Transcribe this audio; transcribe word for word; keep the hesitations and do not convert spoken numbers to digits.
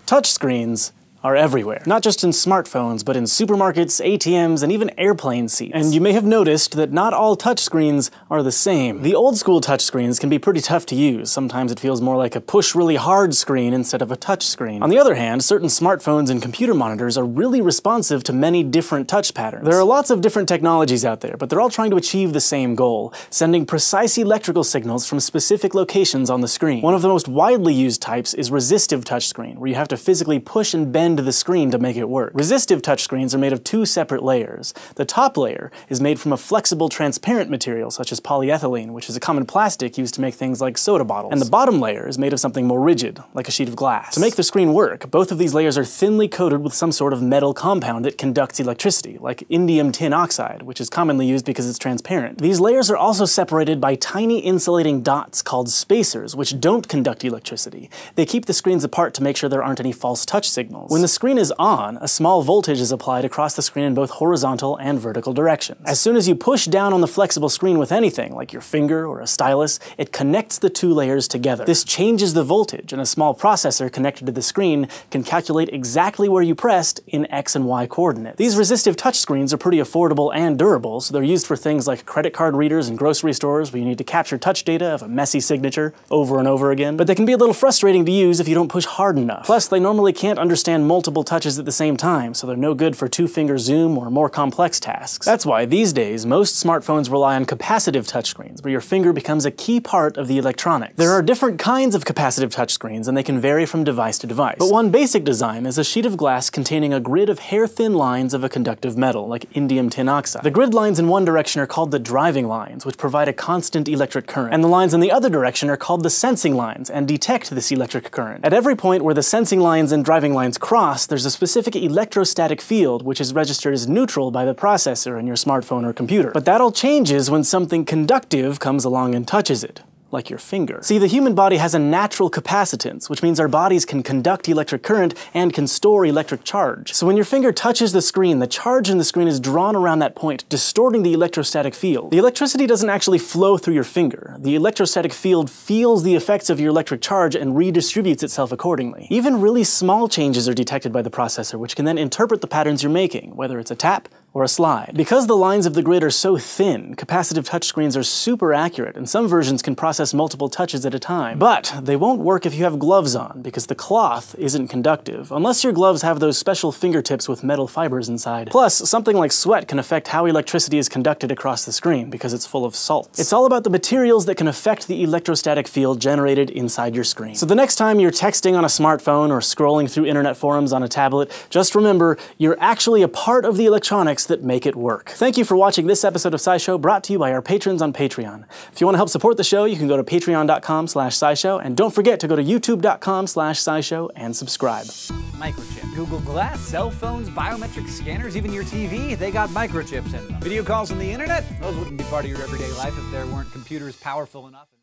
Touchscreens are everywhere. Not just in smartphones, but in supermarkets, A T Ms, and even airplane seats. And you may have noticed that not all touchscreens are the same. The old school touchscreens can be pretty tough to use. Sometimes it feels more like a push really hard screen instead of a touch screen. On the other hand, certain smartphones and computer monitors are really responsive to many different touch patterns. There are lots of different technologies out there, but they're all trying to achieve the same goal, sending precise electrical signals from specific locations on the screen. One of the most widely used types is resistive touchscreen, where you have to physically push and bend to the screen to make it work. Resistive touchscreens are made of two separate layers. The top layer is made from a flexible, transparent material such as polyethylene, which is a common plastic used to make things like soda bottles. And the bottom layer is made of something more rigid, like a sheet of glass. To make the screen work, both of these layers are thinly coated with some sort of metal compound that conducts electricity, like indium tin oxide, which is commonly used because it's transparent. These layers are also separated by tiny insulating dots called spacers, which don't conduct electricity. They keep the screens apart to make sure there aren't any false touch signals. When the screen is on, a small voltage is applied across the screen in both horizontal and vertical directions. As soon as you push down on the flexible screen with anything, like your finger or a stylus, it connects the two layers together. This changes the voltage, and a small processor connected to the screen can calculate exactly where you pressed in X and Y coordinates. These resistive touchscreens are pretty affordable and durable, so they're used for things like credit card readers in grocery stores where you need to capture touch data of a messy signature over and over again. But they can be a little frustrating to use if you don't push hard enough. Plus, they normally can't understand multiple touches at the same time, so they're no good for two-finger zoom or more complex tasks. That's why, these days, most smartphones rely on capacitive touchscreens, where your finger becomes a key part of the electronics. There are different kinds of capacitive touchscreens, and they can vary from device to device. But one basic design is a sheet of glass containing a grid of hair-thin lines of a conductive metal, like indium tin oxide. The grid lines in one direction are called the driving lines, which provide a constant electric current, and the lines in the other direction are called the sensing lines, and detect this electric current. At every point where the sensing lines and driving lines cross, there's a specific electrostatic field which is registered as neutral by the processor in your smartphone or computer. But that all changes when something conductive comes along and touches it. Like your finger. See, the human body has a natural capacitance, which means our bodies can conduct electric current and can store electric charge. So when your finger touches the screen, the charge in the screen is drawn around that point, distorting the electrostatic field. The electricity doesn't actually flow through your finger. The electrostatic field feels the effects of your electric charge and redistributes itself accordingly. Even really small changes are detected by the processor, which can then interpret the patterns you're making, whether it's a tap or a slide. Because the lines of the grid are so thin, capacitive touchscreens are super accurate, and some versions can process multiple touches at a time. But they won't work if you have gloves on, because the cloth isn't conductive, unless your gloves have those special fingertips with metal fibers inside. Plus, something like sweat can affect how electricity is conducted across the screen, because it's full of salts. It's all about the materials that can affect the electrostatic field generated inside your screen. So the next time you're texting on a smartphone or scrolling through internet forums on a tablet, just remember, you're actually a part of the electronics that make it work. Thank you for watching this episode of SciShow, brought to you by our patrons on Patreon. If you want to help support the show, you can go to patreon dot com slash SciShow, and don't forget to go to youtube dot com slash SciShow and subscribe. Microchip. Google Glass, cell phones, biometric scanners, even your T V, they got microchips in them. Video calls on the internet? Those wouldn't be part of your everyday life if there weren't computers powerful enough.